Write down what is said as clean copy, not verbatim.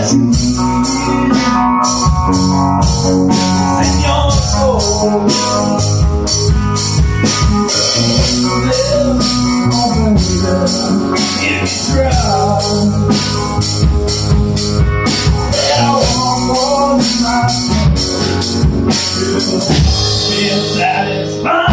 in your soul. Live on if you try. I want more than my to be satisfied.